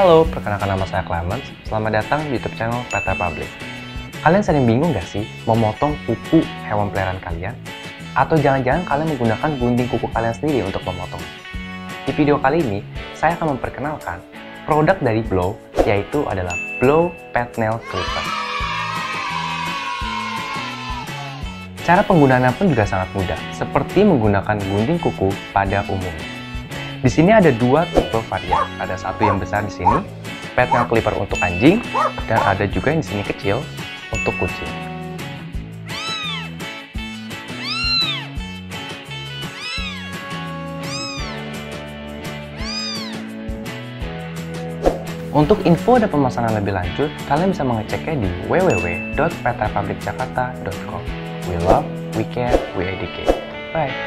Halo, perkenalkan nama saya Clemens. Selamat datang di YouTube channel Pet Republic. Kalian sering bingung gak sih memotong kuku hewan peliharaan kalian? Atau jangan-jangan kalian menggunakan gunting kuku kalian sendiri untuk memotong? Di video kali ini, saya akan memperkenalkan produk dari Blow, yaitu adalah Blow Pet Nail Clipper. Cara penggunaannya pun juga sangat mudah, seperti menggunakan gunting kuku pada umumnya. Di sini ada dua tipe varian. Ada satu yang besar di sini, Pet Nail Clipper untuk anjing, dan ada juga yang di sini kecil untuk kucing. Untuk info dan pemasangan lebih lanjut, kalian bisa mengeceknya di www.petrepublicjakarta.com. We love, we care, we educate. Bye!